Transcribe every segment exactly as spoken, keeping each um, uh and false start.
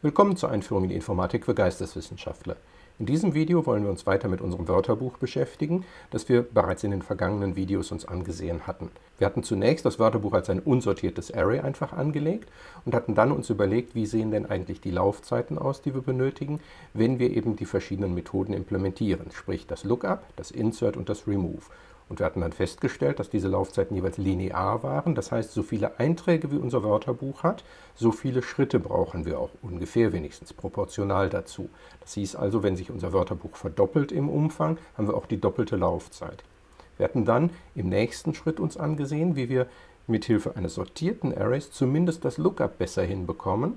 Willkommen zur Einführung in die Informatik für Geisteswissenschaftler. In diesem Video wollen wir uns weiter mit unserem Wörterbuch beschäftigen, das wir bereits in den vergangenen Videos uns angesehen hatten. Wir hatten zunächst das Wörterbuch als ein unsortiertes Array einfach angelegt und hatten dann uns überlegt, wie sehen denn eigentlich die Laufzeiten aus, die wir benötigen, wenn wir eben die verschiedenen Methoden implementieren, sprich das Lookup, das Insert und das Remove. Und wir hatten dann festgestellt, dass diese Laufzeiten jeweils linear waren. Das heißt, so viele Einträge wie unser Wörterbuch hat, so viele Schritte brauchen wir auch ungefähr wenigstens proportional dazu. Das hieß also, wenn sich unser Wörterbuch verdoppelt im Umfang, haben wir auch die doppelte Laufzeit. Wir hatten dann im nächsten Schritt uns angesehen, wie wir mithilfe eines sortierten Arrays zumindest das Lookup besser hinbekommen.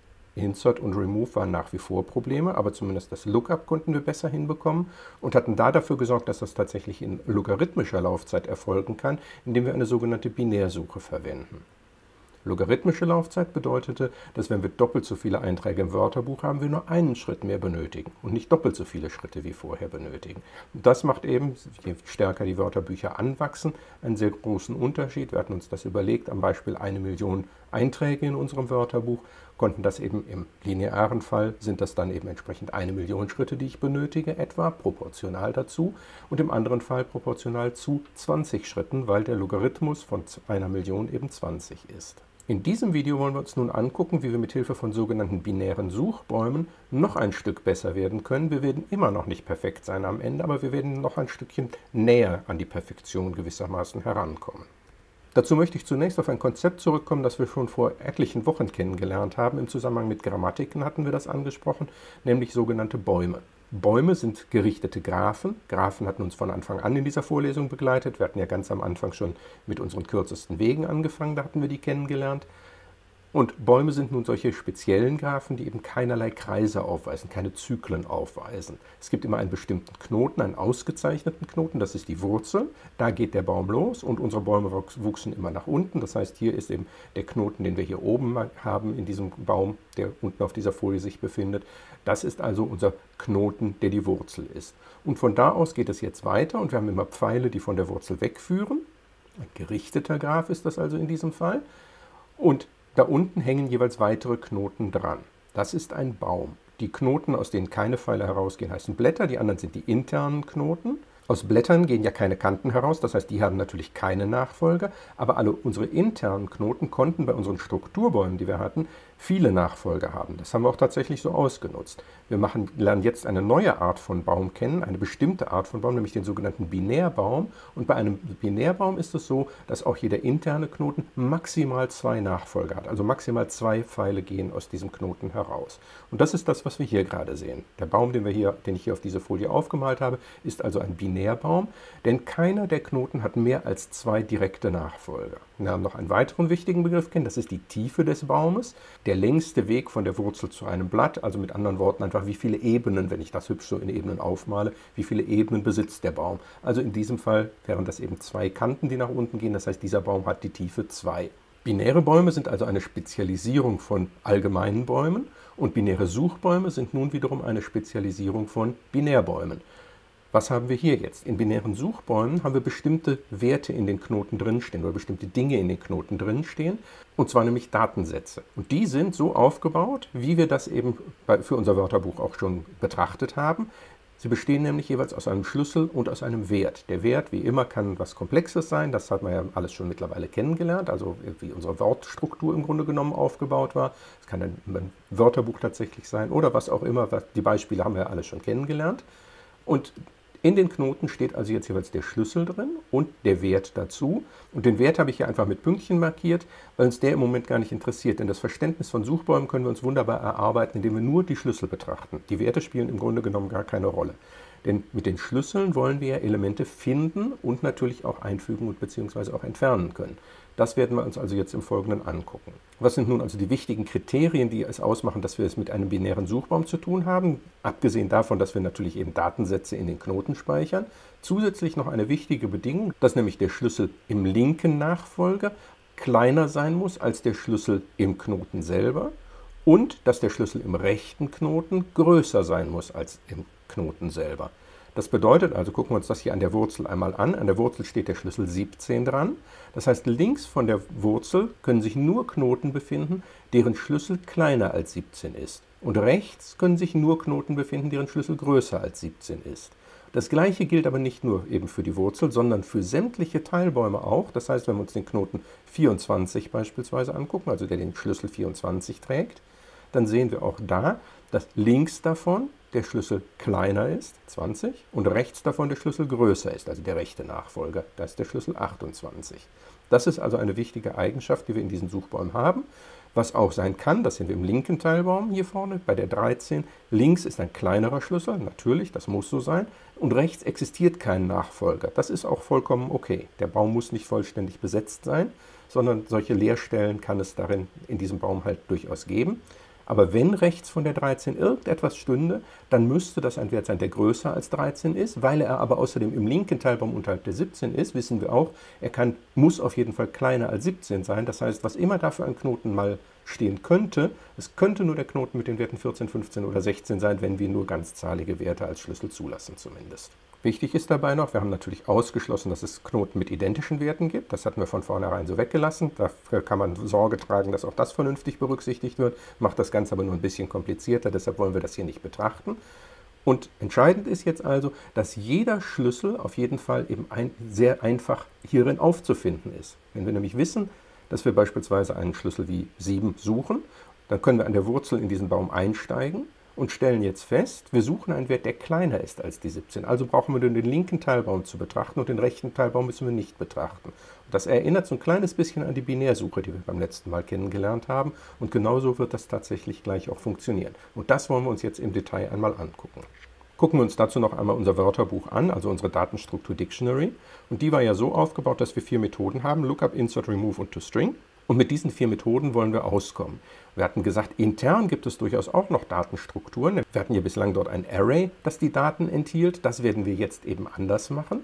Insert und Remove waren nach wie vor Probleme, aber zumindest das Lookup konnten wir besser hinbekommen und hatten da dafür gesorgt, dass das tatsächlich in logarithmischer Laufzeit erfolgen kann, indem wir eine sogenannte Binärsuche verwenden. Logarithmische Laufzeit bedeutete, dass wenn wir doppelt so viele Einträge im Wörterbuch haben, wir nur einen Schritt mehr benötigen und nicht doppelt so viele Schritte wie vorher benötigen. Und das macht eben, je stärker die Wörterbücher anwachsen, einen sehr großen Unterschied. Wir hatten uns das überlegt, am Beispiel eine Million Einträge in unserem Wörterbuch, konnten das eben im linearen Fall, sind das dann eben entsprechend eine Million Schritte, die ich benötige, etwa proportional dazu, und im anderen Fall proportional zu zwanzig Schritten, weil der Logarithmus von einer Million eben zwanzig ist. In diesem Video wollen wir uns nun angucken, wie wir mit Hilfe von sogenannten binären Suchbäumen noch ein Stück besser werden können. Wir werden immer noch nicht perfekt sein am Ende, aber wir werden noch ein Stückchen näher an die Perfektion gewissermaßen herankommen. Dazu möchte ich zunächst auf ein Konzept zurückkommen, das wir schon vor etlichen Wochen kennengelernt haben. Im Zusammenhang mit Grammatiken hatten wir das angesprochen, nämlich sogenannte Bäume. Bäume sind gerichtete Graphen. Graphen hatten uns von Anfang an in dieser Vorlesung begleitet. Wir hatten ja ganz am Anfang schon mit unseren kürzesten Wegen angefangen, da hatten wir die kennengelernt. Und Bäume sind nun solche speziellen Graphen, die eben keinerlei Kreise aufweisen, keine Zyklen aufweisen. Es gibt immer einen bestimmten Knoten, einen ausgezeichneten Knoten, das ist die Wurzel. Da geht der Baum los und unsere Bäume wuchsen immer nach unten. Das heißt, hier ist eben der Knoten, den wir hier oben haben in diesem Baum, der unten auf dieser Folie sich befindet. Das ist also unser Knoten, der die Wurzel ist. Und von da aus geht es jetzt weiter und wir haben immer Pfeile, die von der Wurzel wegführen. Ein gerichteter Graph ist das also in diesem Fall. Und da unten hängen jeweils weitere Knoten dran. Das ist ein Baum. Die Knoten, aus denen keine Pfeile herausgehen, heißen Blätter, die anderen sind die internen Knoten. Aus Blättern gehen ja keine Kanten heraus, das heißt, die haben natürlich keine Nachfolger, aber alle unsere internen Knoten konnten bei unseren Strukturbäumen, die wir hatten, viele Nachfolger haben. Das haben wir auch tatsächlich so ausgenutzt. Wir machen, lernen jetzt eine neue Art von Baum kennen, eine bestimmte Art von Baum, nämlich den sogenannten Binärbaum. Und bei einem Binärbaum ist es so, dass auch jeder interne Knoten maximal zwei Nachfolger hat. Also maximal zwei Pfeile gehen aus diesem Knoten heraus. Und das ist das, was wir hier gerade sehen. Der Baum, den, wir hier, den ich hier auf diese Folie aufgemalt habe, ist also ein Binärbaum, denn keiner der Knoten hat mehr als zwei direkte Nachfolger. Wir haben noch einen weiteren wichtigen Begriff kennen, das ist die Tiefe des Baumes. Der längste Weg von der Wurzel zu einem Blatt, also mit anderen Worten einfach, wie viele Ebenen, wenn ich das hübsch so in Ebenen aufmale, wie viele Ebenen besitzt der Baum. Also in diesem Fall wären das eben zwei Kanten, die nach unten gehen, das heißt, dieser Baum hat die Tiefe zwei. Binäre Bäume sind also eine Spezialisierung von allgemeinen Bäumen und binäre Suchbäume sind nun wiederum eine Spezialisierung von Binärbäumen. Was haben wir hier jetzt? In binären Suchbäumen haben wir bestimmte Werte in den Knoten drinstehen oder bestimmte Dinge in den Knoten drinstehen, und zwar nämlich Datensätze. Und die sind so aufgebaut, wie wir das eben für unser Wörterbuch auch schon betrachtet haben. Sie bestehen nämlich jeweils aus einem Schlüssel und aus einem Wert. Der Wert, wie immer, kann was Komplexes sein, das hat man ja alles schon mittlerweile kennengelernt, also wie unsere Wortstruktur im Grunde genommen aufgebaut war. Es kann ein, ein Wörterbuch tatsächlich sein oder was auch immer, die Beispiele haben wir ja alle schon kennengelernt. Und in den Knoten steht also jetzt jeweils der Schlüssel drin und der Wert dazu. Und den Wert habe ich hier einfach mit Pünktchen markiert, weil uns der im Moment gar nicht interessiert. Denn das Verständnis von Suchbäumen können wir uns wunderbar erarbeiten, indem wir nur die Schlüssel betrachten. Die Werte spielen im Grunde genommen gar keine Rolle. Denn mit den Schlüsseln wollen wir ja Elemente finden und natürlich auch einfügen und beziehungsweise auch entfernen können. Das werden wir uns also jetzt im Folgenden angucken. Was sind nun also die wichtigen Kriterien, die es ausmachen, dass wir es mit einem binären Suchbaum zu tun haben? Abgesehen davon, dass wir natürlich eben Datensätze in den Knoten speichern. Zusätzlich noch eine wichtige Bedingung, dass nämlich der Schlüssel im linken Nachfolger kleiner sein muss als der Schlüssel im Knoten selber und dass der Schlüssel im rechten Knoten größer sein muss als im Knoten selber. Das bedeutet also, gucken wir uns das hier an der Wurzel einmal an. An der Wurzel steht der Schlüssel siebzehn dran. Das heißt, links von der Wurzel können sich nur Knoten befinden, deren Schlüssel kleiner als siebzehn ist. Und rechts können sich nur Knoten befinden, deren Schlüssel größer als siebzehn ist. Das gleiche gilt aber nicht nur eben für die Wurzel, sondern für sämtliche Teilbäume auch. Das heißt, wenn wir uns den Knoten vierundzwanzig beispielsweise angucken, also der den Schlüssel vierundzwanzig trägt, dann sehen wir auch da, dass links davon der Schlüssel kleiner ist, zwanzig, und rechts davon der Schlüssel größer ist, also der rechte Nachfolger, da ist der Schlüssel achtundzwanzig. Das ist also eine wichtige Eigenschaft, die wir in diesen Suchbäumen haben. Was auch sein kann, das sehen wir im linken Teilbaum hier vorne, bei der dreizehn. Links ist ein kleinerer Schlüssel, natürlich, das muss so sein. Und rechts existiert kein Nachfolger. Das ist auch vollkommen okay. Der Baum muss nicht vollständig besetzt sein, sondern solche Leerstellen kann es darin in diesem Baum halt durchaus geben. Aber wenn rechts von der dreizehn irgendetwas stünde, dann müsste das ein Wert sein, der größer als dreizehn ist. Weil er aber außerdem im linken Teilbaum unterhalb der siebzehn ist, wissen wir auch, er kann, muss auf jeden Fall kleiner als siebzehn sein. Das heißt, was immer dafür ein Knoten mal stehen könnte, es könnte nur der Knoten mit den Werten vierzehn, fünfzehn oder sechzehn sein, wenn wir nur ganzzahlige Werte als Schlüssel zulassen zumindest. Wichtig ist dabei noch, wir haben natürlich ausgeschlossen, dass es Knoten mit identischen Werten gibt. Das hatten wir von vornherein so weggelassen. Dafür kann man Sorge tragen, dass auch das vernünftig berücksichtigt wird. Macht das Ganze aber nur ein bisschen komplizierter, deshalb wollen wir das hier nicht betrachten. Und entscheidend ist jetzt also, dass jeder Schlüssel auf jeden Fall eben ein, sehr einfach hierin aufzufinden ist. Wenn wir nämlich wissen, dass wir beispielsweise einen Schlüssel wie sieben suchen, dann können wir an der Wurzel in diesen Baum einsteigen und stellen jetzt fest, wir suchen einen Wert, der kleiner ist als die siebzehn. Also brauchen wir nur den linken Teilbaum zu betrachten und den rechten Teilbaum müssen wir nicht betrachten. Und das erinnert so ein kleines bisschen an die Binärsuche, die wir beim letzten Mal kennengelernt haben. Und genauso wird das tatsächlich gleich auch funktionieren. Und das wollen wir uns jetzt im Detail einmal angucken. Gucken wir uns dazu noch einmal unser Wörterbuch an, also unsere Datenstruktur Dictionary. Und die war ja so aufgebaut, dass wir vier Methoden haben: Lookup, Insert, Remove und ToString. Und mit diesen vier Methoden wollen wir auskommen. Wir hatten gesagt, intern gibt es durchaus auch noch Datenstrukturen. Wir hatten ja bislang dort ein Array, das die Daten enthielt. Das werden wir jetzt eben anders machen.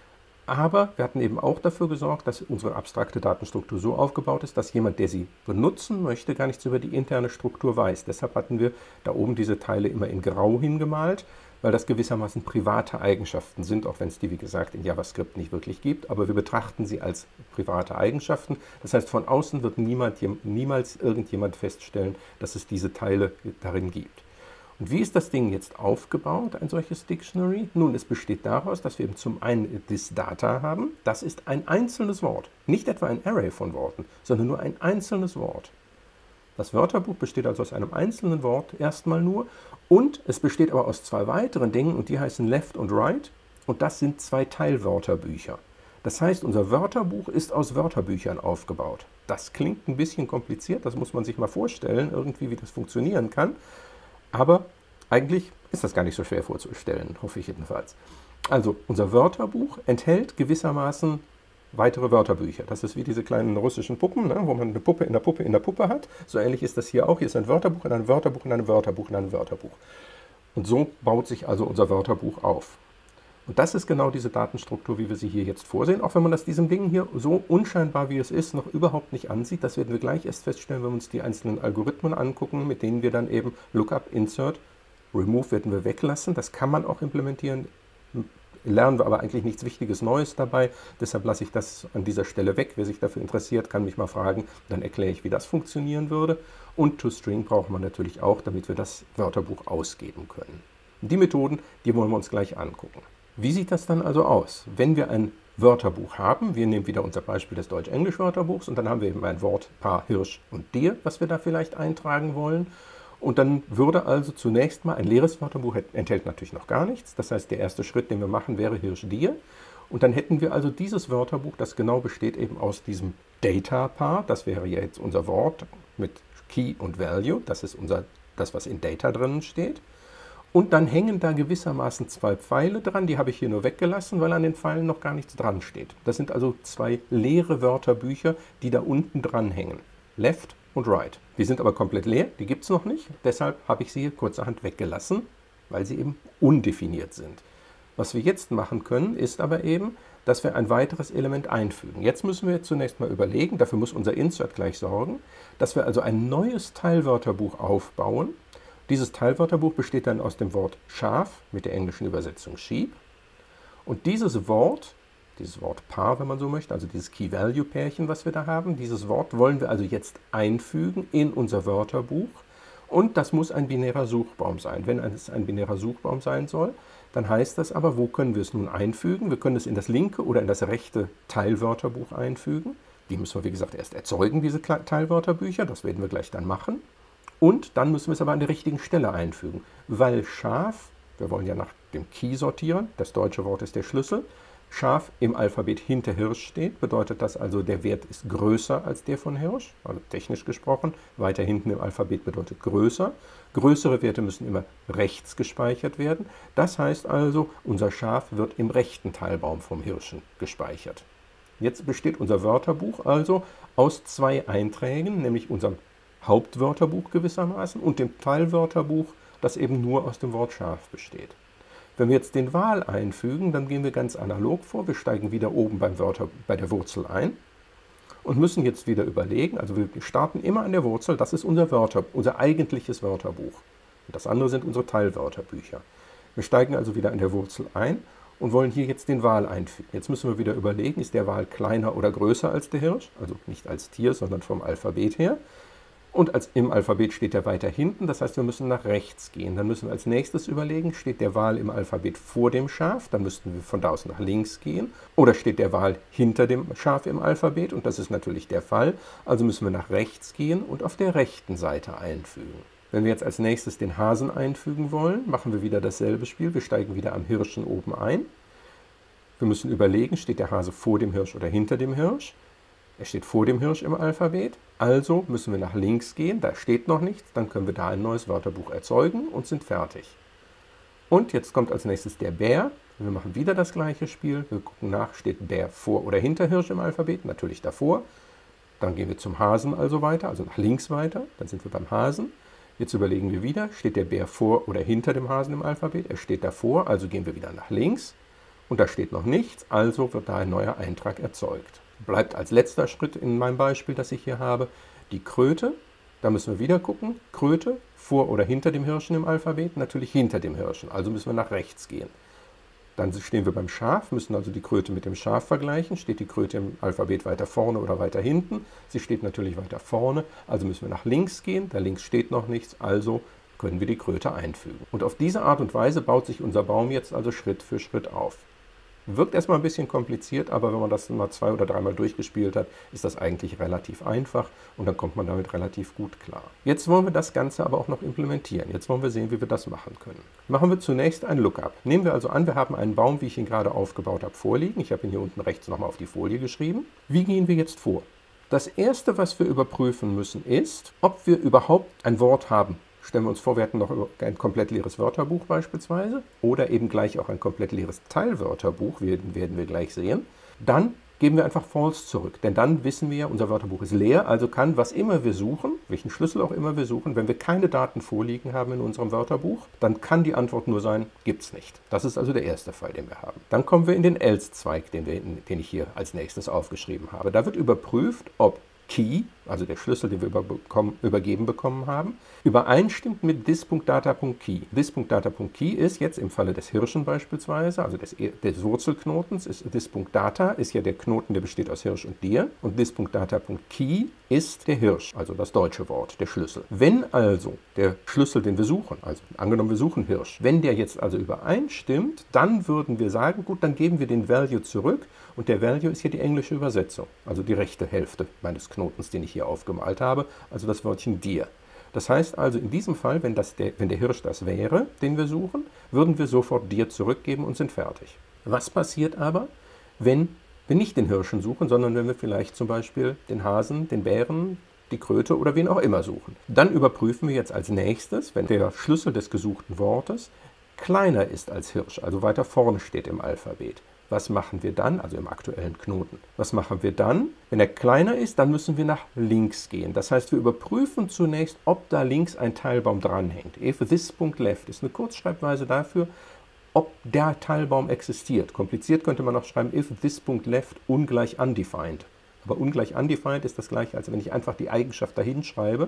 Aber wir hatten eben auch dafür gesorgt, dass unsere abstrakte Datenstruktur so aufgebaut ist, dass jemand, der sie benutzen möchte, gar nichts über die interne Struktur weiß. Deshalb hatten wir da oben diese Teile immer in Grau hingemalt, weil das gewissermaßen private Eigenschaften sind, auch wenn es die, wie gesagt, in JavaScript nicht wirklich gibt. Aber wir betrachten sie als private Eigenschaften. Das heißt, von außen wird niemand, niemals irgendjemand feststellen, dass es diese Teile darin gibt. Und wie ist das Ding jetzt aufgebaut, ein solches Dictionary? Nun, es besteht daraus, dass wir eben zum einen this Data haben. Das ist ein einzelnes Wort. Nicht etwa ein Array von Worten, sondern nur ein einzelnes Wort. Das Wörterbuch besteht also aus einem einzelnen Wort erstmal nur. Und es besteht aber aus zwei weiteren Dingen und die heißen Left und Right. Und das sind zwei Teilwörterbücher. Das heißt, unser Wörterbuch ist aus Wörterbüchern aufgebaut. Das klingt ein bisschen kompliziert, das muss man sich mal vorstellen, irgendwie wie das funktionieren kann. Aber eigentlich ist das gar nicht so schwer vorzustellen, hoffe ich jedenfalls. Also, unser Wörterbuch enthält gewissermaßen weitere Wörterbücher. Das ist wie diese kleinen russischen Puppen, ne, wo man eine Puppe in der Puppe in der Puppe hat. So ähnlich ist das hier auch. Hier ist ein Wörterbuch in einem Wörterbuch in einem Wörterbuch in einem Wörterbuch. Und so baut sich also unser Wörterbuch auf. Und das ist genau diese Datenstruktur, wie wir sie hier jetzt vorsehen, auch wenn man das diesem Ding hier so unscheinbar wie es ist, noch überhaupt nicht ansieht. Das werden wir gleich erst feststellen, wenn wir uns die einzelnen Algorithmen angucken, mit denen wir dann eben Lookup, Insert, Remove werden wir weglassen. Das kann man auch implementieren, lernen wir aber eigentlich nichts Wichtiges Neues dabei. Deshalb lasse ich das an dieser Stelle weg. Wer sich dafür interessiert, kann mich mal fragen, dann erkläre ich, wie das funktionieren würde. Und ToString braucht man natürlich auch, damit wir das Wörterbuch ausgeben können. Die Methoden, die wollen wir uns gleich angucken. Wie sieht das dann also aus, wenn wir ein Wörterbuch haben? Wir nehmen wieder unser Beispiel des Deutsch-Englisch-Wörterbuchs und dann haben wir eben ein Wortpaar Hirsch und Deer, was wir da vielleicht eintragen wollen. Und dann würde also zunächst mal ein leeres Wörterbuch, enthält natürlich noch gar nichts. Das heißt, der erste Schritt, den wir machen, wäre Hirsch Deer. Und dann hätten wir also dieses Wörterbuch, das genau besteht eben aus diesem Data-Paar. Das wäre ja jetzt unser Wort mit Key und Value. Das ist unser, das, was in Data drinnen steht. Und dann hängen da gewissermaßen zwei Pfeile dran, die habe ich hier nur weggelassen, weil an den Pfeilen noch gar nichts dran steht. Das sind also zwei leere Wörterbücher, die da unten dran hängen. Left und Right. Die sind aber komplett leer, die gibt es noch nicht. Deshalb habe ich sie hier kurzerhand weggelassen, weil sie eben undefiniert sind. Was wir jetzt machen können, ist aber eben, dass wir ein weiteres Element einfügen. Jetzt müssen wir zunächst mal überlegen, dafür muss unser Insert gleich sorgen, dass wir also ein neues Teilwörterbuch aufbauen, Dieses Teilwörterbuch besteht dann aus dem Wort Schaf mit der englischen Übersetzung Sheep. Und dieses Wort, dieses Wort Paar, wenn man so möchte, also dieses Key-Value-Pärchen, was wir da haben, dieses Wort wollen wir also jetzt einfügen in unser Wörterbuch. Und das muss ein binärer Suchbaum sein. Wenn es ein binärer Suchbaum sein soll, dann heißt das aber, wo können wir es nun einfügen? Wir können es in das linke oder in das rechte Teilwörterbuch einfügen. Die müssen wir, wie gesagt, erst erzeugen, diese Teilwörterbücher. Das werden wir gleich dann machen. Und dann müssen wir es aber an der richtigen Stelle einfügen. Weil Schaf, wir wollen ja nach dem Key sortieren, das deutsche Wort ist der Schlüssel, Schaf im Alphabet hinter Hirsch steht, bedeutet das also, der Wert ist größer als der von Hirsch, also technisch gesprochen, weiter hinten im Alphabet bedeutet größer. Größere Werte müssen immer rechts gespeichert werden. Das heißt also, unser Schaf wird im rechten Teilbaum vom Hirschen gespeichert. Jetzt besteht unser Wörterbuch also aus zwei Einträgen, nämlich unserem Hauptwörterbuch gewissermaßen und dem Teilwörterbuch, das eben nur aus dem Wort Schaf besteht. Wenn wir jetzt den Val einfügen, dann gehen wir ganz analog vor. Wir steigen wieder oben beim Wörter, bei der Wurzel ein und müssen jetzt wieder überlegen, also wir starten immer an der Wurzel, das ist unser Wörter, unser eigentliches Wörterbuch. Und das andere sind unsere Teilwörterbücher. Wir steigen also wieder an der Wurzel ein und wollen hier jetzt den Val einfügen. Jetzt müssen wir wieder überlegen, ist der Val kleiner oder größer als der Hirsch? Also nicht als Tier, sondern vom Alphabet her. Und als im Alphabet steht er weiter hinten, das heißt, wir müssen nach rechts gehen. Dann müssen wir als nächstes überlegen, steht der Val im Alphabet vor dem Schaf, dann müssten wir von da aus nach links gehen. Oder steht der Val hinter dem Schaf im Alphabet, und das ist natürlich der Fall. Also müssen wir nach rechts gehen und auf der rechten Seite einfügen. Wenn wir jetzt als nächstes den Hasen einfügen wollen, machen wir wieder dasselbe Spiel. Wir steigen wieder am Hirschen oben ein. Wir müssen überlegen, steht der Hase vor dem Hirsch oder hinter dem Hirsch. Er steht vor dem Hirsch im Alphabet, also müssen wir nach links gehen, da steht noch nichts, dann können wir da ein neues Wörterbuch erzeugen und sind fertig. Und jetzt kommt als nächstes der Bär. Wir machen wieder das gleiche Spiel. Wir gucken nach, steht Bär vor oder hinter Hirsch im Alphabet, natürlich davor. Dann gehen wir zum Hasen also weiter, also nach links weiter, dann sind wir beim Hasen. Jetzt überlegen wir wieder, steht der Bär vor oder hinter dem Hasen im Alphabet, er steht davor, also gehen wir wieder nach links. Und da steht noch nichts, also wird da ein neuer Eintrag erzeugt. Bleibt als letzter Schritt in meinem Beispiel, das ich hier habe, die Kröte. Da müssen wir wieder gucken. Kröte vor oder hinter dem Hirschen im Alphabet? Natürlich hinter dem Hirschen, also müssen wir nach rechts gehen. Dann stehen wir beim Schaf, müssen also die Kröte mit dem Schaf vergleichen. Steht die Kröte im Alphabet weiter vorne oder weiter hinten? Sie steht natürlich weiter vorne, also müssen wir nach links gehen. Da links steht noch nichts, also können wir die Kröte einfügen. Und auf diese Art und Weise baut sich unser Baum jetzt also Schritt für Schritt auf. Wirkt erstmal ein bisschen kompliziert, aber wenn man das mal zwei oder dreimal durchgespielt hat, ist das eigentlich relativ einfach und dann kommt man damit relativ gut klar. Jetzt wollen wir das Ganze aber auch noch implementieren. Jetzt wollen wir sehen, wie wir das machen können. Machen wir zunächst ein Lookup. Nehmen wir also an, wir haben einen Baum, wie ich ihn gerade aufgebaut habe, vorliegen. Ich habe ihn hier unten rechts nochmal auf die Folie geschrieben. Wie gehen wir jetzt vor? Das Erste, was wir überprüfen müssen, ist, ob wir überhaupt ein Wort haben. Stellen wir uns vor, wir hätten noch ein komplett leeres Wörterbuch beispielsweise oder eben gleich auch ein komplett leeres Teilwörterbuch, werden, werden wir gleich sehen. Dann geben wir einfach false zurück, denn dann wissen wir, unser Wörterbuch ist leer, also kann, was immer wir suchen, welchen Schlüssel auch immer wir suchen, wenn wir keine Daten vorliegen haben in unserem Wörterbuch, dann kann die Antwort nur sein, gibt's nicht. Das ist also der erste Fall, den wir haben. Dann kommen wir in den else-Zweig, den, wir, den ich hier als nächstes aufgeschrieben habe. Da wird überprüft, ob Key, also der Schlüssel, den wir übergeben bekommen haben, übereinstimmt mit this.data.key. This.data.key ist jetzt im Falle des Hirschen beispielsweise, also des, des Wurzelknotens, ist this.data ist ja der Knoten, der besteht aus Hirsch und Dir, und this.data.key ist der Hirsch, also das deutsche Wort, der Schlüssel. Wenn also der Schlüssel, den wir suchen, also angenommen wir suchen Hirsch, wenn der jetzt also übereinstimmt, dann würden wir sagen, gut, dann geben wir den Value zurück, und der Value ist hier die englische Übersetzung, also die rechte Hälfte meines Knotens, den ich hier aufgemalt habe, also das Wörtchen Dir. Das heißt also, in diesem Fall, wenn, das der, wenn der Hirsch das wäre, den wir suchen, würden wir sofort Dir zurückgeben und sind fertig. Was passiert aber, wenn wir nicht den Hirschen suchen, sondern wenn wir vielleicht zum Beispiel den Hasen, den Bären, die Kröte oder wen auch immer suchen? Dann überprüfen wir jetzt als nächstes, wenn der Schlüssel des gesuchten Wortes kleiner ist als Hirsch, also weiter vorne steht im Alphabet. Was machen wir dann, also im aktuellen Knoten? Was machen wir dann? Wenn er kleiner ist, dann müssen wir nach links gehen. Das heißt, wir überprüfen zunächst, ob da links ein Teilbaum dranhängt. If this.left ist eine Kurzschreibweise dafür, ob der Teilbaum existiert. Kompliziert könnte man auch schreiben, if this.left ungleich undefined. Aber ungleich undefined ist das gleiche, als wenn ich einfach die Eigenschaft dahin schreibe.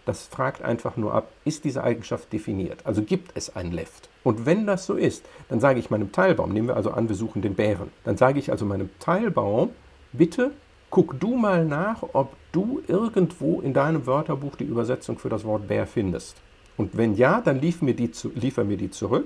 Das fragt einfach nur ab, ist diese Eigenschaft definiert? Also gibt es ein Left? Und wenn das so ist, dann sage ich meinem Teilbaum, nehmen wir also an, wir suchen den Bären, dann sage ich also meinem Teilbaum, bitte guck du mal nach, ob du irgendwo in deinem Wörterbuch die Übersetzung für das Wort Bär findest. Und wenn ja, dann lief mir die zu, liefer mir die zurück.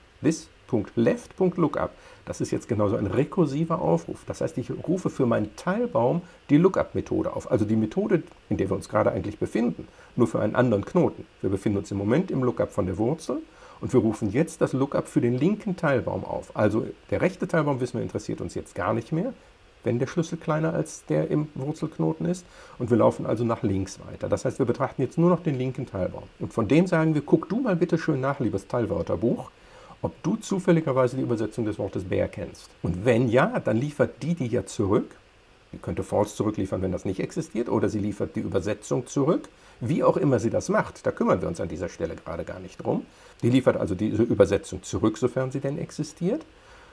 This.left.lookup. Das ist jetzt genauso ein rekursiver Aufruf. Das heißt, ich rufe für meinen Teilbaum die Lookup-Methode auf. Also die Methode, in der wir uns gerade eigentlich befinden, nur für einen anderen Knoten. Wir befinden uns im Moment im Lookup von der Wurzel und wir rufen jetzt das Lookup für den linken Teilbaum auf. Also der rechte Teilbaum, wissen wir, interessiert uns jetzt gar nicht mehr, wenn der Schlüssel kleiner als der im Wurzelknoten ist. Und wir laufen also nach links weiter. Das heißt, wir betrachten jetzt nur noch den linken Teilbaum. Und von dem sagen wir, guck du mal bitte schön nach, liebes Teilwörterbuch, ob du zufälligerweise die Übersetzung des Wortes Bär kennst. Und wenn ja, dann liefert die die ja zurück. Die könnte false zurückliefern, wenn das nicht existiert, oder sie liefert die Übersetzung zurück. Wie auch immer sie das macht, da kümmern wir uns an dieser Stelle gerade gar nicht drum. Die liefert also diese Übersetzung zurück, sofern sie denn existiert.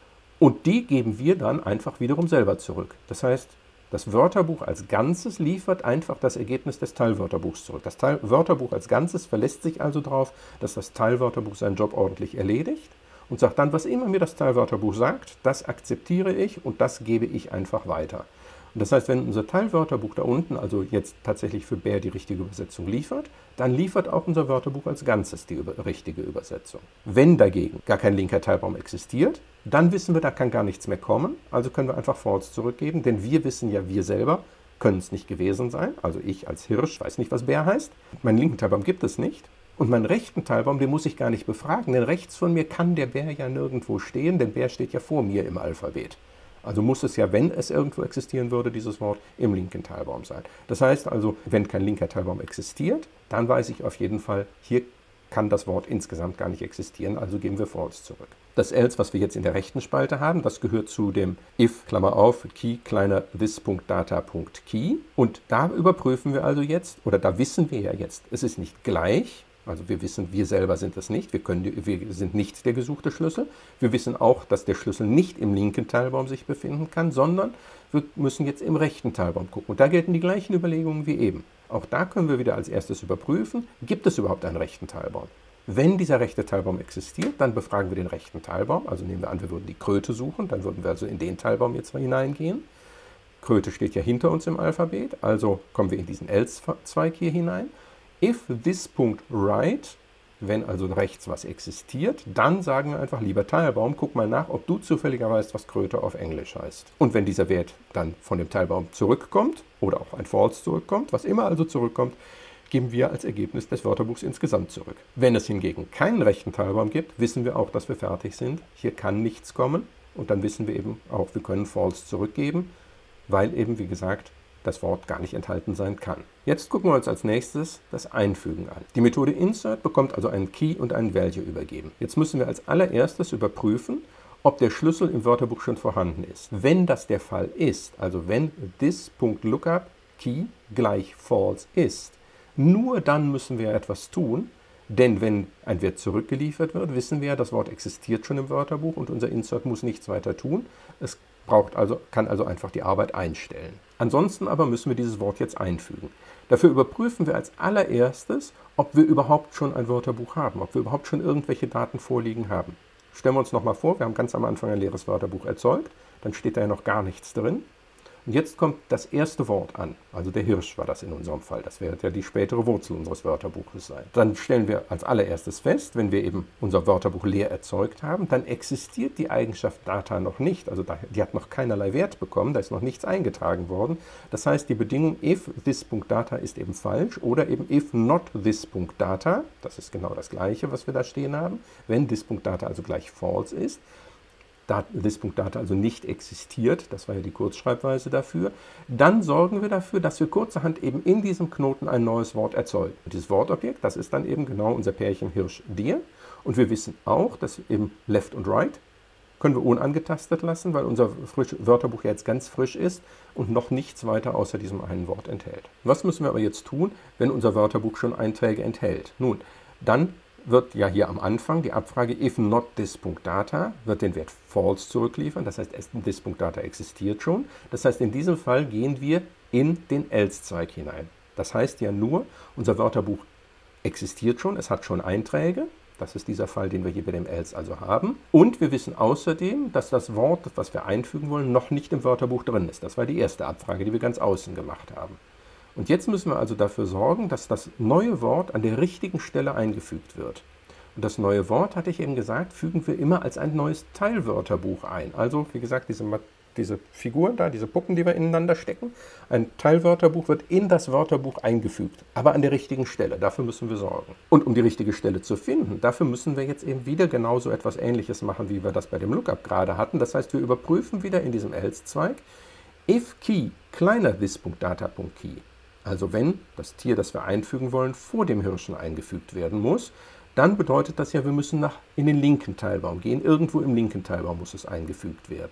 Und die geben wir dann einfach wiederum selber zurück. Das heißt, das Wörterbuch als Ganzes liefert einfach das Ergebnis des Teilwörterbuchs zurück. Das Teil Wörterbuch als Ganzes verlässt sich also darauf, dass das Teilwörterbuch seinen Job ordentlich erledigt und sagt dann, was immer mir das Teilwörterbuch sagt, das akzeptiere ich und das gebe ich einfach weiter. Und das heißt, wenn unser Teilwörterbuch da unten also jetzt tatsächlich für Bär die richtige Übersetzung liefert, dann liefert auch unser Wörterbuch als Ganzes die über richtige Übersetzung. Wenn dagegen gar kein linker Teilbaum existiert, dann wissen wir, da kann gar nichts mehr kommen, also können wir einfach false zurückgeben, denn wir wissen ja, wir selber können es nicht gewesen sein, also ich als Hirsch weiß nicht, was Bär heißt, meinen linken Teilbaum gibt es nicht und meinen rechten Teilbaum, den muss ich gar nicht befragen, denn rechts von mir kann der Bär ja nirgendwo stehen, denn Bär steht ja vor mir im Alphabet. Also muss es ja, wenn es irgendwo existieren würde, dieses Wort im linken Teilbaum sein. Das heißt also, wenn kein linker Teilbaum existiert, dann weiß ich auf jeden Fall, hier kann das Wort insgesamt gar nicht existieren, also geben wir false zurück. Das else, was wir jetzt in der rechten Spalte haben, das gehört zu dem if, Klammer auf, key, kleiner this.data.key. Und da überprüfen wir also jetzt, oder da wissen wir ja jetzt, es ist nicht gleich, also wir wissen, wir selber sind es nicht, wir, können, wir sind nicht der gesuchte Schlüssel. Wir wissen auch, dass der Schlüssel nicht im linken Teilbaum sich befinden kann, sondern wir müssen jetzt im rechten Teilbaum gucken. Und da gelten die gleichen Überlegungen wie eben. Auch da können wir wieder als erstes überprüfen, gibt es überhaupt einen rechten Teilbaum? Wenn dieser rechte Teilbaum existiert, dann befragen wir den rechten Teilbaum. Also nehmen wir an, wir würden die Kröte suchen, dann würden wir also in den Teilbaum jetzt mal hineingehen. Kröte steht ja hinter uns im Alphabet, also kommen wir in diesen else-Zweig hier hinein. If this.right, wenn also rechts was existiert, dann sagen wir einfach, lieber Teilbaum, guck mal nach, ob du zufälliger weißt, was Kröte auf Englisch heißt. Und wenn dieser Wert dann von dem Teilbaum zurückkommt, oder auch ein false zurückkommt, was immer also zurückkommt, geben wir als Ergebnis des Wörterbuchs insgesamt zurück. Wenn es hingegen keinen rechten Teilbaum gibt, wissen wir auch, dass wir fertig sind. Hier kann nichts kommen und dann wissen wir eben auch, wir können false zurückgeben, weil eben, wie gesagt, das Wort gar nicht enthalten sein kann. Jetzt gucken wir uns als nächstes das Einfügen an. Die Methode insert bekommt also einen Key und einen Value übergeben. Jetzt müssen wir als allererstes überprüfen, ob der Schlüssel im Wörterbuch schon vorhanden ist. Wenn das der Fall ist, also wenn this.lookup key gleich false ist, nur dann müssen wir etwas tun, denn wenn ein Wert zurückgeliefert wird, wissen wir, das Wort existiert schon im Wörterbuch und unser Insert muss nichts weiter tun. Es braucht also, kann also einfach die Arbeit einstellen. Ansonsten aber müssen wir dieses Wort jetzt einfügen. Dafür überprüfen wir als allererstes, ob wir überhaupt schon ein Wörterbuch haben, ob wir überhaupt schon irgendwelche Daten vorliegen haben. Stellen wir uns nochmal vor, wir haben ganz am Anfang ein leeres Wörterbuch erzeugt, dann steht da ja noch gar nichts drin. Und jetzt kommt das erste Wort an, also der Hirsch war das in unserem Fall, das wird ja die spätere Wurzel unseres Wörterbuches sein. Dann stellen wir als allererstes fest, wenn wir eben unser Wörterbuch leer erzeugt haben, dann existiert die Eigenschaft Data noch nicht, also die hat noch keinerlei Wert bekommen, da ist noch nichts eingetragen worden. Das heißt, die Bedingung if this.data ist eben falsch oder eben if not this.data, das ist genau das gleiche, was wir da stehen haben, wenn this.data also gleich false ist, this.data also nicht existiert, das war ja die Kurzschreibweise dafür, dann sorgen wir dafür, dass wir kurzerhand eben in diesem Knoten ein neues Wort erzeugen. Und dieses Wortobjekt, das ist dann eben genau unser Pärchen Hirsch dir. Und wir wissen auch, dass eben left und right können wir unangetastet lassen, weil unser frisch, Wörterbuch ja jetzt ganz frisch ist und noch nichts weiter außer diesem einen Wort enthält. Was müssen wir aber jetzt tun, wenn unser Wörterbuch schon Einträge enthält? Nun, dann wird ja hier am Anfang die Abfrage if not this.data, wird den Wert false zurückliefern, das heißt this.data existiert schon. Das heißt, in diesem Fall gehen wir in den else-Zweig hinein. Das heißt ja nur, unser Wörterbuch existiert schon, es hat schon Einträge. Das ist dieser Fall, den wir hier bei dem else also haben. Und wir wissen außerdem, dass das Wort, was wir einfügen wollen, noch nicht im Wörterbuch drin ist. Das war die erste Abfrage, die wir ganz außen gemacht haben. Und jetzt müssen wir also dafür sorgen, dass das neue Wort an der richtigen Stelle eingefügt wird. Und das neue Wort, hatte ich eben gesagt, fügen wir immer als ein neues Teilwörterbuch ein. Also, wie gesagt, diese diese Figuren da, diese Puppen, die wir ineinander stecken. Ein Teilwörterbuch wird in das Wörterbuch eingefügt, aber an der richtigen Stelle. Dafür müssen wir sorgen. Und um die richtige Stelle zu finden, dafür müssen wir jetzt eben wieder genauso etwas Ähnliches machen, wie wir das bei dem Lookup gerade hatten. Das heißt, wir überprüfen wieder in diesem else-Zweig, if key kleiner this.data.key. Also wenn das Tier, das wir einfügen wollen, vor dem Hirschen eingefügt werden muss, dann bedeutet das ja, wir müssen nach, in den linken Teilbaum gehen. Irgendwo im linken Teilbaum muss es eingefügt werden.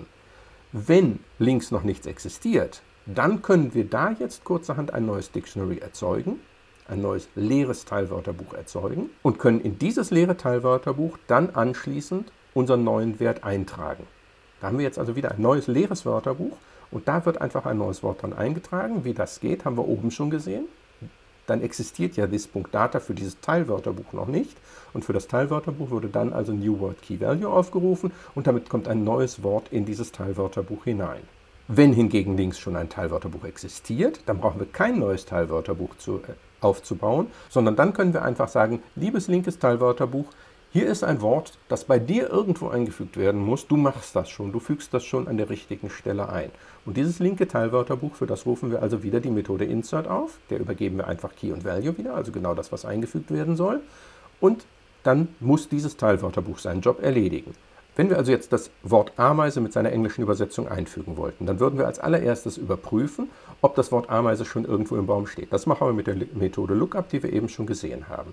Wenn links noch nichts existiert, dann können wir da jetzt kurzerhand ein neues Dictionary erzeugen, ein neues leeres Teilwörterbuch erzeugen und können in dieses leere Teilwörterbuch dann anschließend unseren neuen Wert eintragen. Da haben wir jetzt also wieder ein neues leeres Wörterbuch und da wird einfach ein neues Wort dran eingetragen. Wie das geht, haben wir oben schon gesehen. Dann existiert ja this.data für dieses Teilwörterbuch noch nicht. Und für das Teilwörterbuch wurde dann also New Word Key Value aufgerufen und damit kommt ein neues Wort in dieses Teilwörterbuch hinein. Wenn hingegen links schon ein Teilwörterbuch existiert, dann brauchen wir kein neues Teilwörterbuch zu, äh, aufzubauen, sondern dann können wir einfach sagen, liebes linkes Teilwörterbuch, hier ist ein Wort, das bei dir irgendwo eingefügt werden muss. Du machst das schon, du fügst das schon an der richtigen Stelle ein. Und dieses linke Teilwörterbuch, für das rufen wir also wieder die Methode insert auf. Der übergeben wir einfach Key und Value wieder, also genau das, was eingefügt werden soll. Und dann muss dieses Teilwörterbuch seinen Job erledigen. Wenn wir also jetzt das Wort Ameise mit seiner englischen Übersetzung einfügen wollten, dann würden wir als allererstes überprüfen, ob das Wort Ameise schon irgendwo im Baum steht. Das machen wir mit der Methode Lookup, die wir eben schon gesehen haben.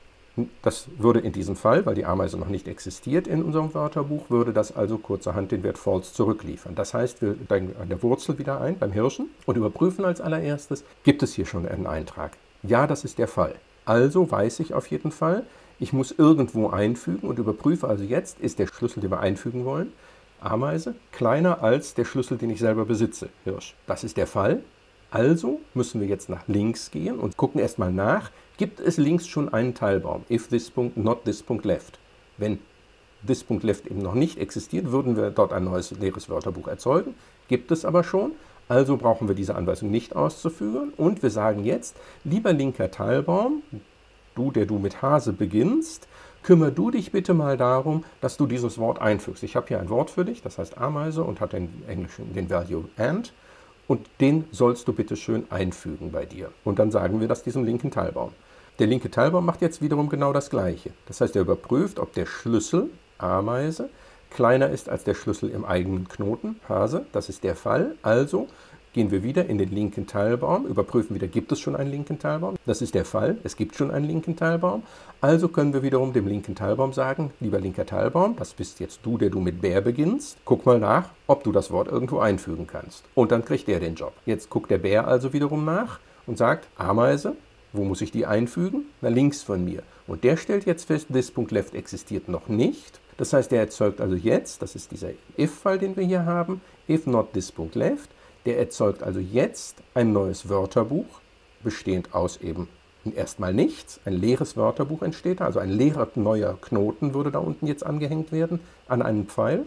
Das würde in diesem Fall, weil die Ameise noch nicht existiert in unserem Wörterbuch, würde das also kurzerhand den Wert false zurückliefern. Das heißt, wir steigen an der Wurzel wieder ein, beim Hirschen, und überprüfen als allererstes, gibt es hier schon einen Eintrag? Ja, das ist der Fall. Also weiß ich auf jeden Fall, ich muss irgendwo einfügen und überprüfe also jetzt, ist der Schlüssel, den wir einfügen wollen, Ameise, kleiner als der Schlüssel, den ich selber besitze, Hirsch. Das ist der Fall. Also müssen wir jetzt nach links gehen und gucken erstmal nach, gibt es links schon einen Teilbaum, if this. not this. left. Wenn this. left eben noch nicht existiert, würden wir dort ein neues leeres Wörterbuch erzeugen, gibt es aber schon, also brauchen wir diese Anweisung nicht auszuführen und wir sagen jetzt, lieber linker Teilbaum, du, der du mit Hase beginnst, kümmere du dich bitte mal darum, dass du dieses Wort einfügst. Ich habe hier ein Wort für dich, das heißt Ameise und hat den englischen, den Value and. Und den sollst du bitte schön einfügen bei dir. Und dann sagen wir das diesem linken Teilbaum. Der linke Teilbaum macht jetzt wiederum genau das Gleiche. Das heißt, er überprüft, ob der Schlüssel, Ameise, kleiner ist als der Schlüssel im eigenen Knoten, Hase. Das ist der Fall. Also gehen wir wieder in den linken Teilbaum, überprüfen wieder, gibt es schon einen linken Teilbaum? Das ist der Fall. Es gibt schon einen linken Teilbaum. Also können wir wiederum dem linken Teilbaum sagen, lieber linker Teilbaum, das bist jetzt du, der du mit Bär beginnst. Guck mal nach, ob du das Wort irgendwo einfügen kannst. Und dann kriegt er den Job. Jetzt guckt der Bär also wiederum nach und sagt, Ameise, wo muss ich die einfügen? Na, links von mir. Und der stellt jetzt fest, this. left existiert noch nicht. Das heißt, der erzeugt also jetzt, das ist dieser if-Fall, den wir hier haben, if not this. left, der erzeugt also jetzt ein neues Wörterbuch, bestehend aus eben erstmal nichts. Ein leeres Wörterbuch entsteht da, also ein leerer neuer Knoten würde da unten jetzt angehängt werden an einen Pfeil.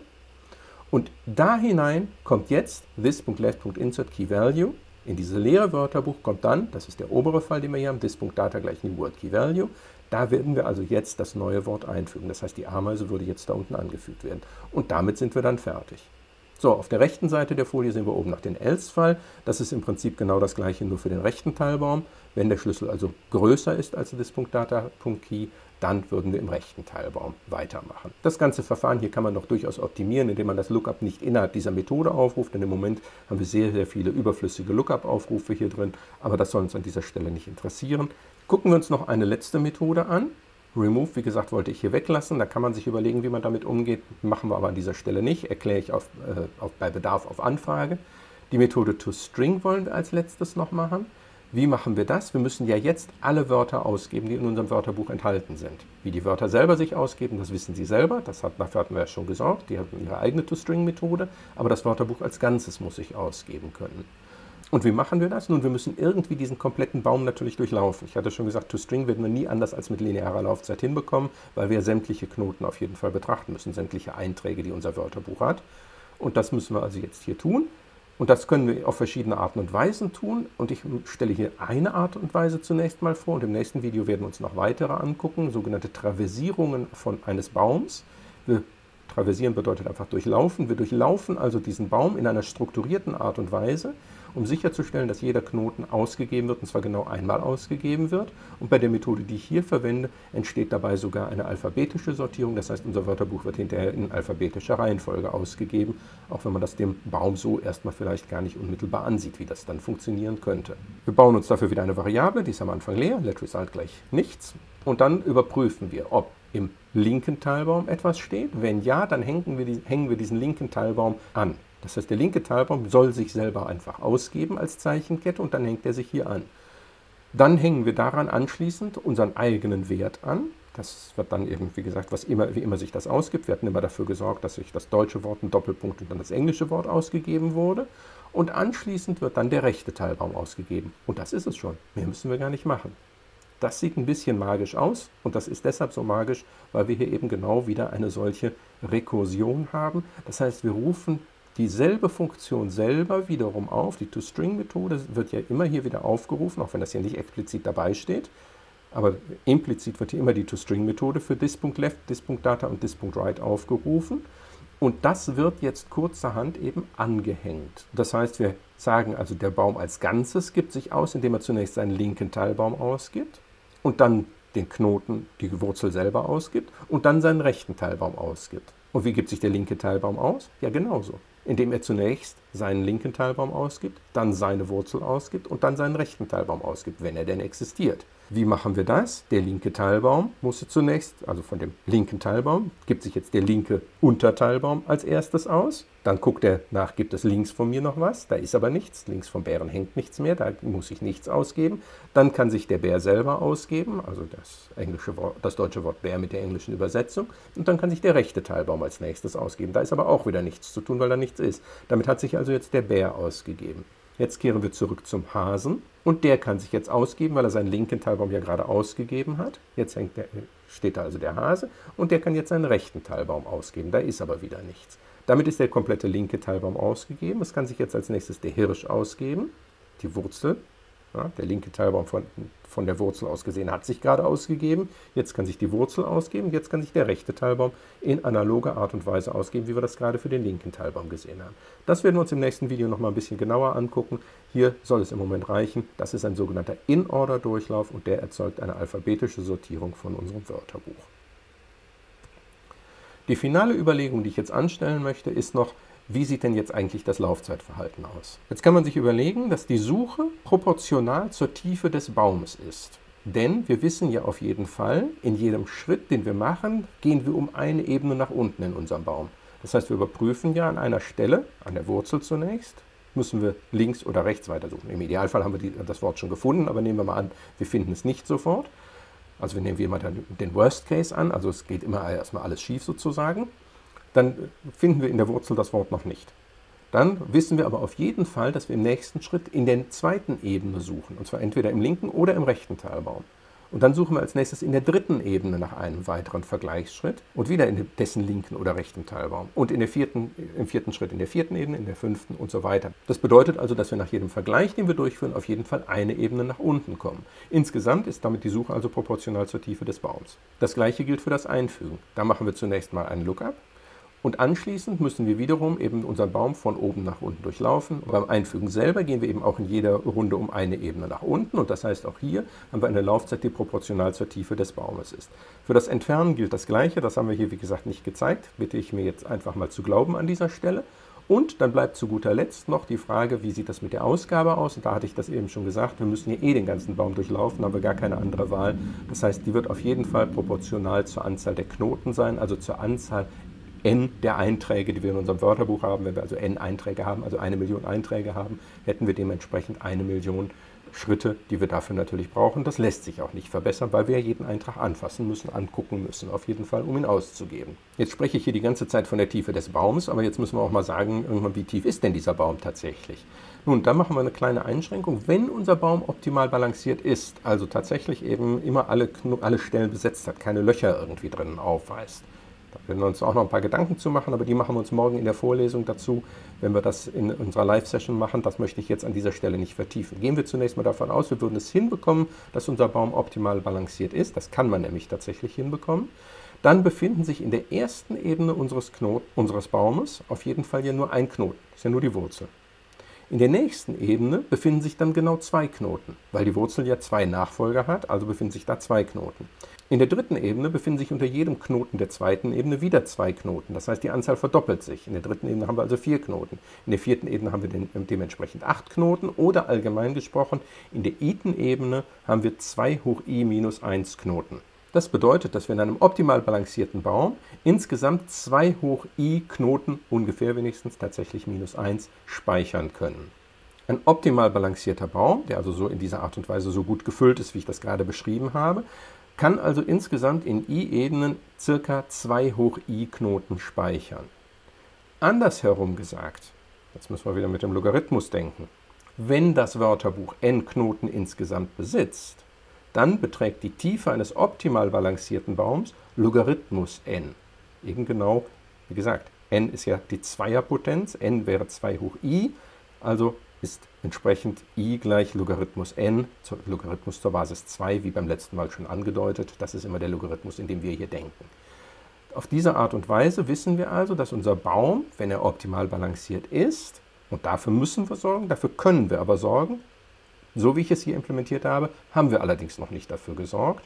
Und da hinein kommt jetzt this.left.insert Key Value. In dieses leere Wörterbuch kommt dann, das ist der obere Fall, den wir hier haben, this.data gleich New Word Key Value. Da werden wir also jetzt das neue Wort einfügen. Das heißt, die Ameise würde jetzt da unten angefügt werden. Und damit sind wir dann fertig. So, auf der rechten Seite der Folie sehen wir oben noch den else-Fall. Das ist im Prinzip genau das gleiche, nur für den rechten Teilbaum. Wenn der Schlüssel also größer ist als this.data.key, dann würden wir im rechten Teilbaum weitermachen. Das ganze Verfahren hier kann man noch durchaus optimieren, indem man das Lookup nicht innerhalb dieser Methode aufruft, denn im Moment haben wir sehr, sehr viele überflüssige Lookup-Aufrufe hier drin, aber das soll uns an dieser Stelle nicht interessieren. Gucken wir uns noch eine letzte Methode an. Remove, wie gesagt, wollte ich hier weglassen. Da kann man sich überlegen, wie man damit umgeht. Machen wir aber an dieser Stelle nicht. Erkläre ich auf, äh, auf, bei Bedarf auf Anfrage. Die Methode toString wollen wir als letztes noch machen. Wie machen wir das? Wir müssen ja jetzt alle Wörter ausgeben, die in unserem Wörterbuch enthalten sind. Wie die Wörter selber sich ausgeben, das wissen Sie selber. Das hat, dafür hatten wir ja schon gesorgt. Die haben ihre eigene toString-Methode. Aber das Wörterbuch als Ganzes muss sich ausgeben können. Und wie machen wir das? Nun, wir müssen irgendwie diesen kompletten Baum natürlich durchlaufen. Ich hatte schon gesagt, ToString werden wir nie anders als mit linearer Laufzeit hinbekommen, weil wir sämtliche Knoten auf jeden Fall betrachten müssen, sämtliche Einträge, die unser Wörterbuch hat. Und das müssen wir also jetzt hier tun. Und das können wir auf verschiedene Arten und Weisen tun. Und ich stelle hier eine Art und Weise zunächst mal vor. Und im nächsten Video werden wir uns noch weitere angucken, sogenannte Traversierungen von eines Baums. Wir Traversieren bedeutet einfach durchlaufen. Wir durchlaufen also diesen Baum in einer strukturierten Art und Weise, um sicherzustellen, dass jeder Knoten ausgegeben wird, und zwar genau einmal ausgegeben wird. Und bei der Methode, die ich hier verwende, entsteht dabei sogar eine alphabetische Sortierung. Das heißt, unser Wörterbuch wird hinterher in alphabetischer Reihenfolge ausgegeben, auch wenn man das dem Baum so erstmal vielleicht gar nicht unmittelbar ansieht, wie das dann funktionieren könnte. Wir bauen uns dafür wieder eine Variable, die ist am Anfang leer, letResult gleich nichts. Und dann überprüfen wir, ob im linken Teilbaum etwas steht. Wenn ja, dann hängen wir, die, hängen wir diesen linken Teilbaum an. Das heißt, der linke Teilbaum soll sich selber einfach ausgeben als Zeichenkette und dann hängt er sich hier an. Dann hängen wir daran anschließend unseren eigenen Wert an. Das wird dann eben, wie gesagt, was immer, wie immer sich das ausgibt. Wir hatten immer dafür gesorgt, dass sich das deutsche Wort, ein Doppelpunkt und dann das englische Wort ausgegeben wurde. Und anschließend wird dann der rechte Teilbaum ausgegeben. Und das ist es schon. Mehr müssen wir gar nicht machen. Das sieht ein bisschen magisch aus und das ist deshalb so magisch, weil wir hier eben genau wieder eine solche Rekursion haben. Das heißt, wir rufen dieselbe Funktion selber wiederum auf. Die ToString-Methode wird ja immer hier wieder aufgerufen, auch wenn das hier nicht explizit dabei steht. Aber implizit wird hier immer die ToString-Methode für dis.left, dis.data und dis.right aufgerufen. Und das wird jetzt kurzerhand eben angehängt. Das heißt, wir sagen also, der Baum als Ganzes gibt sich aus, indem er zunächst seinen linken Teilbaum ausgibt und dann den Knoten, die Wurzel selber ausgibt und dann seinen rechten Teilbaum ausgibt. Und wie gibt sich der linke Teilbaum aus? Ja, genauso. Indem er zunächst seinen linken Teilbaum ausgibt, dann seine Wurzel ausgibt und dann seinen rechten Teilbaum ausgibt, wenn er denn existiert. Wie machen wir das? Der linke Teilbaum musste zunächst, also von dem linken Teilbaum, gibt sich jetzt der linke Unterteilbaum als erstes aus. Dann guckt er nach, gibt es links von mir noch was? Da ist aber nichts. Links vom Bären hängt nichts mehr, da muss ich nichts ausgeben. Dann kann sich der Bär selber ausgeben, also das, englische Wort, das deutsche Wort Bär mit der englischen Übersetzung. Und dann kann sich der rechte Teilbaum als nächstes ausgeben. Da ist aber auch wieder nichts zu tun, weil da nichts ist. Damit hat sich also jetzt der Bär ausgegeben. Jetzt kehren wir zurück zum Hasen und der kann sich jetzt ausgeben, weil er seinen linken Teilbaum ja gerade ausgegeben hat. Jetzt hängt der, steht da also der Hase und der kann jetzt seinen rechten Teilbaum ausgeben. Da ist aber wieder nichts. Damit ist der komplette linke Teilbaum ausgegeben. Es kann sich jetzt als nächstes der Hirsch ausgeben, die Wurzel. Ja, der linke Teilbaum von, von der Wurzel aus gesehen hat sich gerade ausgegeben. Jetzt kann sich die Wurzel ausgeben. Jetzt kann sich der rechte Teilbaum in analoger Art und Weise ausgeben, wie wir das gerade für den linken Teilbaum gesehen haben. Das werden wir uns im nächsten Video noch mal ein bisschen genauer angucken. Hier soll es im Moment reichen. Das ist ein sogenannter In-Order-Durchlauf und der erzeugt eine alphabetische Sortierung von unserem Wörterbuch. Die finale Überlegung, die ich jetzt anstellen möchte, ist noch, wie sieht denn jetzt eigentlich das Laufzeitverhalten aus? Jetzt kann man sich überlegen, dass die Suche proportional zur Tiefe des Baumes ist. Denn wir wissen ja auf jeden Fall, in jedem Schritt, den wir machen, gehen wir um eine Ebene nach unten in unserem Baum. Das heißt, wir überprüfen ja an einer Stelle, an der Wurzel zunächst, müssen wir links oder rechts weitersuchen. Im Idealfall haben wir die, das Wort schon gefunden, aber nehmen wir mal an, wir finden es nicht sofort. Also wir nehmen wie immer den Worst Case an, also es geht immer erstmal alles schief sozusagen. Dann finden wir in der Wurzel das Wort noch nicht. Dann wissen wir aber auf jeden Fall, dass wir im nächsten Schritt in der zweiten Ebene suchen. Und zwar entweder im linken oder im rechten Teilbaum. Und dann suchen wir als nächstes in der dritten Ebene nach einem weiteren Vergleichsschritt und wieder in dessen linken oder rechten Teilbaum. Und in der vierten, im vierten Schritt in der vierten Ebene, in der fünften und so weiter. Das bedeutet also, dass wir nach jedem Vergleich, den wir durchführen, auf jeden Fall eine Ebene nach unten kommen. Insgesamt ist damit die Suche also proportional zur Tiefe des Baums. Das gleiche gilt für das Einfügen. Da machen wir zunächst mal einen Lookup. Und anschließend müssen wir wiederum eben unseren Baum von oben nach unten durchlaufen. Und beim Einfügen selber gehen wir eben auch in jeder Runde um eine Ebene nach unten. Und das heißt, auch hier haben wir eine Laufzeit, die proportional zur Tiefe des Baumes ist. Für das Entfernen gilt das Gleiche. Das haben wir hier, wie gesagt, nicht gezeigt. Bitte ich mir jetzt einfach mal zu glauben an dieser Stelle. Und dann bleibt zu guter Letzt noch die Frage, wie sieht das mit der Ausgabe aus? Und da hatte ich das eben schon gesagt, wir müssen hier eh den ganzen Baum durchlaufen, haben wir gar keine andere Wahl. Das heißt, die wird auf jeden Fall proportional zur Anzahl der Knoten sein, also zur Anzahl n der Einträge, die wir in unserem Wörterbuch haben. Wenn wir also n Einträge haben, also eine Million Einträge haben, hätten wir dementsprechend eine Million Schritte, die wir dafür natürlich brauchen. Das lässt sich auch nicht verbessern, weil wir jeden Eintrag anfassen müssen, angucken müssen, auf jeden Fall, um ihn auszugeben. Jetzt spreche ich hier die ganze Zeit von der Tiefe des Baums, aber jetzt müssen wir auch mal sagen, irgendwann, wie tief ist denn dieser Baum tatsächlich? Nun, da machen wir eine kleine Einschränkung. Wenn unser Baum optimal balanciert ist, also tatsächlich eben immer alle, alle Stellen besetzt hat, keine Löcher irgendwie drinnen aufweist, da werden wir uns auch noch ein paar Gedanken zu machen, aber die machen wir uns morgen in der Vorlesung dazu, wenn wir das in unserer Live-Session machen. Das möchte ich jetzt an dieser Stelle nicht vertiefen. Gehen wir zunächst mal davon aus, wir würden es hinbekommen, dass unser Baum optimal balanciert ist. Das kann man nämlich tatsächlich hinbekommen. Dann befinden sich in der ersten Ebene unseres, Knot unseres Baumes auf jeden Fall ja nur ein Knoten. Das ist ja nur die Wurzel. In der nächsten Ebene befinden sich dann genau zwei Knoten, weil die Wurzel ja zwei Nachfolger hat, also befinden sich da zwei Knoten. In der dritten Ebene befinden sich unter jedem Knoten der zweiten Ebene wieder zwei Knoten. Das heißt, die Anzahl verdoppelt sich. In der dritten Ebene haben wir also vier Knoten. In der vierten Ebene haben wir den, dementsprechend acht Knoten oder allgemein gesprochen, in der i-ten Ebene haben wir zwei hoch i minus eins Knoten. Das bedeutet, dass wir in einem optimal balancierten Baum insgesamt zwei hoch i Knoten, ungefähr wenigstens tatsächlich minus eins, speichern können. Ein optimal balancierter Baum, der also so in dieser Art und Weise so gut gefüllt ist, wie ich das gerade beschrieben habe, kann also insgesamt in i-Ebenen ca. zwei hoch i Knoten speichern. Andersherum gesagt, jetzt müssen wir wieder mit dem Logarithmus denken, wenn das Wörterbuch n Knoten insgesamt besitzt, dann beträgt die Tiefe eines optimal balancierten Baums Logarithmus n. Eben genau, wie gesagt, n ist ja die Zweierpotenz, n wäre zwei hoch i, also ist entsprechend i gleich Logarithmus n, Logarithmus zur Basis zwei, wie beim letzten Mal schon angedeutet. Das ist immer der Logarithmus, in dem wir hier denken. Auf diese Art und Weise wissen wir also, dass unser Baum, wenn er optimal balanciert ist, und dafür müssen wir sorgen, dafür können wir aber sorgen, so wie ich es hier implementiert habe, haben wir allerdings noch nicht dafür gesorgt.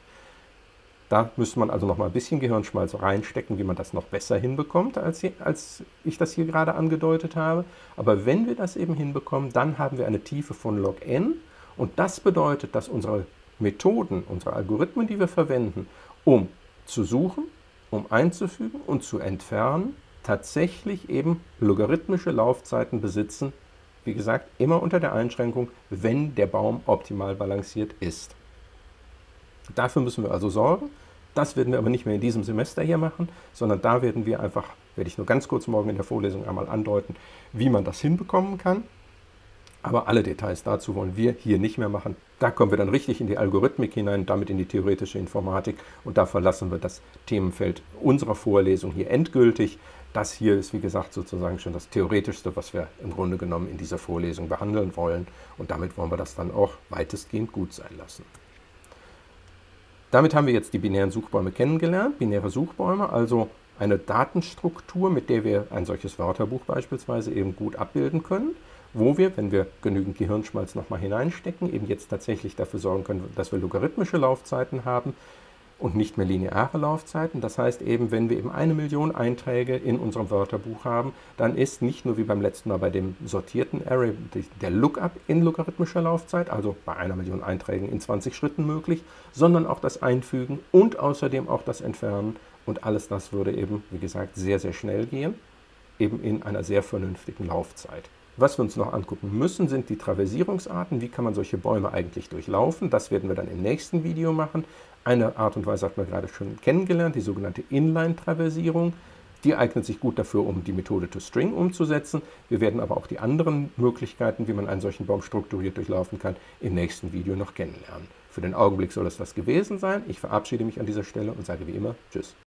Da müsste man also noch mal ein bisschen Gehirnschmalz reinstecken, wie man das noch besser hinbekommt, als, hier, als ich das hier gerade angedeutet habe. Aber wenn wir das eben hinbekommen, dann haben wir eine Tiefe von log n. Und das bedeutet, dass unsere Methoden, unsere Algorithmen, die wir verwenden, um zu suchen, um einzufügen und zu entfernen, tatsächlich eben logarithmische Laufzeiten besitzen. Wie gesagt, immer unter der Einschränkung, wenn der Baum optimal balanciert ist. Dafür müssen wir also sorgen. Das werden wir aber nicht mehr in diesem Semester hier machen, sondern da werden wir einfach, werde ich nur ganz kurz morgen in der Vorlesung einmal andeuten, wie man das hinbekommen kann. Aber alle Details dazu wollen wir hier nicht mehr machen. Da kommen wir dann richtig in die Algorithmik hinein, damit in die theoretische Informatik, und da verlassen wir das Themenfeld unserer Vorlesung hier endgültig. Das hier ist, wie gesagt, sozusagen schon das Theoretischste, was wir im Grunde genommen in dieser Vorlesung behandeln wollen, und damit wollen wir das dann auch weitestgehend gut sein lassen. Damit haben wir jetzt die binären Suchbäume kennengelernt. Binäre Suchbäume, also eine Datenstruktur, mit der wir ein solches Wörterbuch beispielsweise eben gut abbilden können, wo wir, wenn wir genügend Gehirnschmalz nochmal hineinstecken, eben jetzt tatsächlich dafür sorgen können, dass wir logarithmische Laufzeiten haben und nicht mehr lineare Laufzeiten. Das heißt eben, wenn wir eben eine Million Einträge in unserem Wörterbuch haben, dann ist nicht nur wie beim letzten Mal bei dem sortierten Array der Lookup in logarithmischer Laufzeit, also bei einer Million Einträgen in zwanzig Schritten möglich, sondern auch das Einfügen und außerdem auch das Entfernen. Und alles das würde eben, wie gesagt, sehr, sehr schnell gehen, eben in einer sehr vernünftigen Laufzeit. Was wir uns noch angucken müssen, sind die Traversierungsarten. Wie kann man solche Bäume eigentlich durchlaufen? Das werden wir dann im nächsten Video machen. Eine Art und Weise hat man gerade schon kennengelernt, die sogenannte Inline-Traversierung. Die eignet sich gut dafür, um die Methode toString umzusetzen. Wir werden aber auch die anderen Möglichkeiten, wie man einen solchen Baum strukturiert durchlaufen kann, im nächsten Video noch kennenlernen. Für den Augenblick soll es das gewesen sein. Ich verabschiede mich an dieser Stelle und sage wie immer Tschüss.